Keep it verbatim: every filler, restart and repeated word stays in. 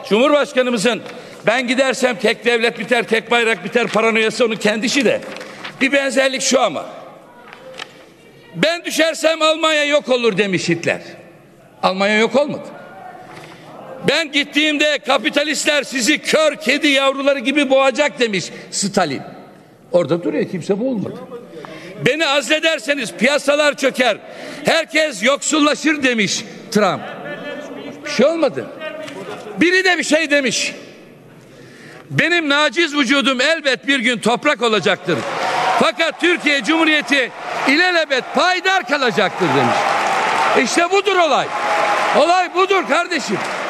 Cumhurbaşkanımızın ben gidersem tek devlet biter, tek bayrak biter paranoyası onun kendi işi de. Bir benzerlik şu ama. Ben düşersem Almanya yok olur demiş Hitler. Almanya yok olmadı. Ben gittiğimde kapitalistler sizi kör kedi yavruları gibi boğacak demiş Stalin. Orada duruyor, kimse boğulmadı. Beni azlederseniz piyasalar çöker, herkes yoksullaşır demiş Trump. Bir şey olmadı. Biri de bir şey demiş. Benim naciz vücudum elbet bir gün toprak olacaktır. Fakat Türkiye Cumhuriyeti ilelebet payidar kalacaktır demiş. İşte budur olay. Olay budur kardeşim.